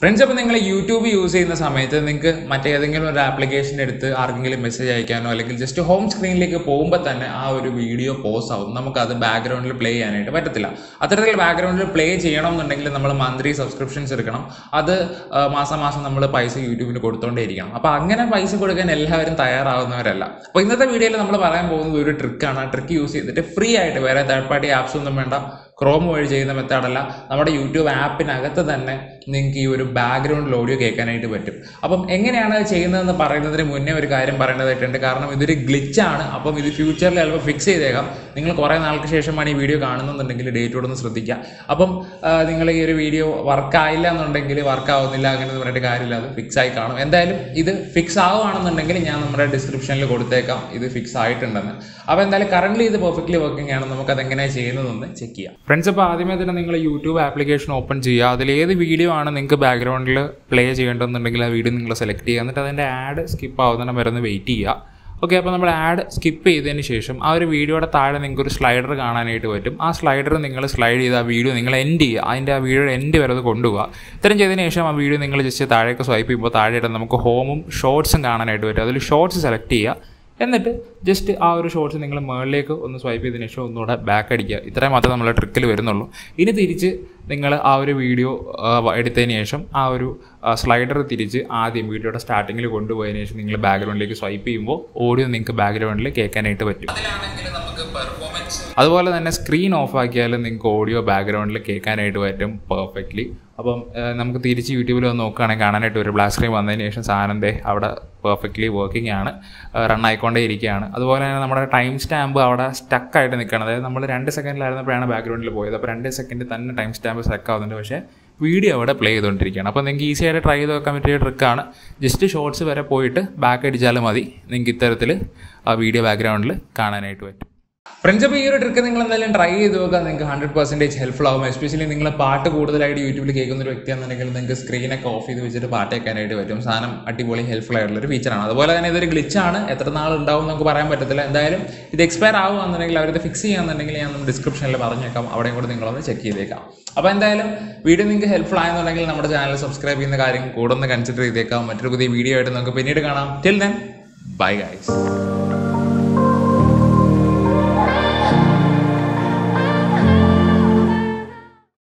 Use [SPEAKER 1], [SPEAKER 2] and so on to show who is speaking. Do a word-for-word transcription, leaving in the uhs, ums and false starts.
[SPEAKER 1] Friends, if you use YouTube use in the സമയത്ത് നിങ്ങൾക്ക് മറ്റേതെങ്കിലും ഒരു ആപ്ലിക്കേഷൻ എടുത്ത് ആർക്കെങ്കിലും മെസ്സേജ് അയക്കാനോ അല്ലെങ്കിൽ ജസ്റ്റ് ഹോം സ്ക്രീനിലേക്ക് പോകുമ്പോൾ തന്നെ ആ ഒരു വീഡിയോ പോസ് ആവും. നമുക്ക് അത് ബാക്ക്ഗ്രൗണ്ടിൽ പ്ലേ ചെയ്യാനായിട്ട് പറ്റത്തില്ല. അത്തരത്തിൽ ബാക്ക്ഗ്രൗണ്ടിൽ പ്ലേ ചെയ്യണമെന്നുണ്ടെങ്കിൽ നമ്മൾ മന്ത്ലി സബ്സ്ക്രിപ്ഷൻസ് എടുക്കണം. അത് മാസം മാസം നമ്മൾ പൈസ യൂട്യൂബിന് കൊടുത്തോണ്ടേയിരിക്കണം. അപ്പോൾ അങ്ങനെ പൈസ കൊടുക്കാൻ എല്ലാവരും തയ്യാറാവുന്നവരല്ല. അപ്പോൾ ഇന്നത്തെ വീഡിയോയിൽ നമ്മൾ പറയാൻ പോകുന്നത് ഒരു ട്രിക്കാണ്. ആ ട്രിക്ക് യൂസ് ചെയ്തിട്ട് ഫ്രീ ആയിട്ട് വേറെ തേർഡ് പാർട്ടി ആപ്സ് ഒന്നും വേണ്ട, ക്രോം വഴി ചെയ്യുന്ന മെത്തേഡല്ല, നമ്മുടെ യൂട്യൂബ് ആപ്പിനകത്ത് തന്നെ നിങ്ങൾക്ക് ഈ ഒരു ബാക്ക്ഗ്രൗണ്ടിൽ ഓഡിയോ കേൾക്കാനായിട്ട് പറ്റും. അപ്പം എങ്ങനെയാണ് അത് ചെയ്യുന്നതെന്ന് പറയുന്നതിന് മുന്നേ ഒരു കാര്യം പറയേണ്ടതായിട്ടുണ്ട്. കാരണം ഇതൊരു ഗ്ലിച്ചാണ്. അപ്പം ഇത് ഫ്യൂച്ചറിൽ ചിലപ്പോൾ ഫിക്സ് ചെയ്തേക്കാം. നിങ്ങൾ കുറേ നാൾക്ക് ശേഷമാണ് ഈ വീഡിയോ കാണുന്നുണ്ടെങ്കിൽ ഡേറ്റോടൊന്ന് ശ്രദ്ധിക്കുക. അപ്പം നിങ്ങൾ ഈ ഒരു വീഡിയോ വർക്കായില്ല എന്നുണ്ടെങ്കിൽ വർക്കാവുന്നില്ല അങ്ങനെ പറഞ്ഞിട്ട് കാര്യമില്ല, അത് ഫിക്സ് ആയി കാണും. എന്തായാലും ഇത് ഫിക്സ് ആവുകയാണെന്നുണ്ടെങ്കിൽ ഞാൻ നമ്മുടെ ഡിസ്ക്രിപ്ഷനിൽ കൊടുത്തേക്കാം ഇത് ഫിക്സ് ആയിട്ടുണ്ടെന്ന്. അപ്പോൾ എന്തായാലും കറൻ്റ്ലി ഇത് പെർഫെക്റ്റ്ലി വർക്കിംഗ് ആണ്. നമുക്ക് അതെങ്ങനെയാണ് ചെയ്യുന്നതെന്ന് ചെക്ക് ചെയ്യാം. ഫ്രണ്ട്സ്, അപ്പോൾ ആദ്യമേ തന്നെ നിങ്ങൾ യൂട്യൂബ് ആപ്ലിക്കേഷൻ ഓപ്പൺ ചെയ്യുക. അതിൽ ഏത് വീഡിയോ ആണ് നിങ്ങൾക്ക് ബാക്ക്ഗ്രൗണ്ടിൽ പ്ലേ ചെയ്യേണ്ടതെന്നുണ്ടെങ്കിൽ ആ വീഡിയോ നിങ്ങൾ സെലക്ട് ചെയ്യുക. എന്നിട്ട് അതിൻ്റെ ആഡ് സ്കിപ്പ് ആവുന്നതിന് വരെ ഒന്ന് വെയിറ്റ് ചെയ്യുക. ഓക്കെ, അപ്പോൾ നമ്മൾ ആഡ് സ്കിപ്പ് ചെയ്തതിന് ശേഷം ആ ഒരു വീഡിയോയുടെ താഴെ നിങ്ങൾക്ക് ഒരു സ്ലൈഡർ കാണാനായിട്ട് പറ്റും. ആ സ്ലൈഡർ നിങ്ങൾ സ്ലൈഡ് ചെയ്ത് ആ വീഡിയോ നിങ്ങൾ എൻഡ് ചെയ്യുക. അതിൻ്റെ ആ വീഡിയോയുടെ എൻഡ് വരെ അത് കൊണ്ടുപോകുക. ഇത്രയും ചെയ്തതിന് ശേഷം ആ വീഡിയോ നിങ്ങൾ ജസ്റ്റ് താഴേക്ക് സ്വൈപ്പ് ചെയ്യുമ്പോൾ താഴെയായിട്ട് നമുക്ക് ഹോമും ഷോർട്സും കാണാനായിട്ട് പറ്റും. അതിൽ ഷോർട്സ് സെലക്ട് ചെയ്യുക. എന്നിട്ട് ജസ്റ്റ് ആ ഒരു ഷോർട്സ് നിങ്ങൾ മുകളിലേക്ക് ഒന്ന് സ്വൈപ്പ് ചെയ്തതിന് ശേഷം ഒന്നുകൂടെ ബാക്ക് അടിക്കുക. ഇത്രയും മാത്രമേ നമ്മളെ ട്രിക്കിൽ വരുന്നുള്ളൂ. ഇനി തിരിച്ച് നിങ്ങൾ ആ ഒരു വീഡിയോ എടുത്തതിന് ശേഷം ആ ഒരു സ്ലൈഡർ തിരിച്ച് ആദ്യം വീഡിയോയുടെ സ്റ്റാർട്ടിങ്ങിൽ കൊണ്ടുപോയതിന് ശേഷം നിങ്ങൾ ബാക്ക്ഗ്രൗണ്ടിലേക്ക് സ്വൈപ്പ് ചെയ്യുമ്പോൾ ഓഡിയോ നിങ്ങൾക്ക് ബാക്ക്ഗ്രൗണ്ടിൽ കേൾക്കാനായിട്ട് പറ്റും. അതുപോലെ തന്നെ സ്ക്രീൻ ഓഫ് ആക്കിയാലും നിങ്ങൾക്ക് ഓഡിയോ ബാക്ക്ഗ്രൗണ്ടിൽ കേൾക്കാനായിട്ട് പറ്റും പെർഫെക്റ്റ്ലി. അപ്പം നമുക്ക് തിരിച്ച് യൂട്യൂബിൽ വന്ന് നോക്കുകയാണെങ്കിൽ കാണാനായിട്ട് ഒരു ബ്ലാക്ക് സ്ക്രീൻ വന്നതിന് ശേഷം സാധനത്തെ അവിടെ പെർഫെക്റ്റ്ലി വർക്കിംഗ് ആണ്, റൺ ആയിക്കൊണ്ടേ ഇരിക്കുകയാണ്. അതുപോലെ തന്നെ നമ്മുടെ ടൈം സ്റ്റാമ്പ് അവിടെ സ്റ്റക്കായിട്ട് നിൽക്കണം. അതായത് നമ്മൾ രണ്ട് സെക്കൻഡിലായിരുന്നപ്പോഴാണ് ബാക്ക്ഗ്രൗണ്ടിൽ പോയത്. അപ്പോൾ രണ്ട് സെക്കൻഡ് തന്നെ ടൈം സ്റ്റാമ്പ് സ്റ്റക്ക് ആവുന്നുണ്ട്, പക്ഷേ വീഡിയോ അവിടെ പ്ലേ ചെയ്തുകൊണ്ടിരിക്കുകയാണ്. അപ്പോൾ നിങ്ങൾക്ക് ഈസി ആയിട്ട് ട്രൈ ചെയ്ത് വെക്കാൻ പറ്റിയ ട്രിക്കാണ്. ജസ്റ്റ് ഷോർട്സ് വരെ പോയിട്ട് ബാക്ക് അടിച്ചാലും മതി, നിങ്ങൾക്ക് ഇത്തരത്തിൽ ആ വീഡിയോ ബാക്ക്ഗ്രൗണ്ടിൽ കാണാനായിട്ട് പറ്റും. ഫ്രണ്ട്സ്, അപ്പോൾ ഈ ഒരു ട്രിക്ക് നിങ്ങൾ എന്തായാലും ട്രൈ ചെയ്ത് നോക്കുക. നിങ്ങൾക്ക് ഹൺഡ്രഡ് പെർസെൻറ്റേജ് ഹെൽപ്ഫുൾ ആവും. എസ്പെഷ്യലി നിങ്ങൾ പാട്ട് കൂടുതലായിട്ട് യൂട്യൂബിൽ കേൾക്കുന്ന ഒരു വ്യക്തിയാണെന്നുണ്ടെങ്കിൽ നിങ്ങൾക്ക് സ്ക്രീനൊക്കെ ഓഫ് ചെയ്ത് വെച്ചിട്ട് പാട്ട് കേൾക്കാനായിട്ട് പറ്റും. സാധനം അടിപൊളി ഹെൽപ്ഫുൾ ആയിട്ടുള്ളൊരു ഫീച്ചറാണ്. അതുപോലെ തന്നെ ഇതൊരു ഗ്ലിച്ചാണ്. എത്ര നാൾ ഉണ്ടാവും നമുക്ക് പറയാൻ പറ്റത്തില്ല. എന്തായാലും ഇത് എക്സ്പയർ ആവുകയാണെന്നുണ്ടെങ്കിൽ അവരത് ഫിക്സ് ചെയ്യാന്നുണ്ടെങ്കിൽ ഞാൻ ഡിസ്ക്രിപ്ഷനിൽ പറഞ്ഞേക്കാം, അവിടെയും കൂടെ നിങ്ങളൊന്ന് ചെക്ക് ചെയ്തേക്കാം. അപ്പോൾ എന്തായാലും വീഡിയോ നിങ്ങൾക്ക് ഹെൽപ്ഫുൾ ആയെന്നുണ്ടെങ്കിൽ നമ്മുടെ ചാനൽ സബ്സ്ക്രൈബ് ചെയ്യുന്ന കാര്യം കൂടെ ഒന്ന് കൺസിഡർ ചെയ്തേക്കാം. മറ്റൊരു പുതിയ വീഡിയോ ആയിട്ട് നമുക്ക് പിന്നീട് കാണാം. Till then, bye guys.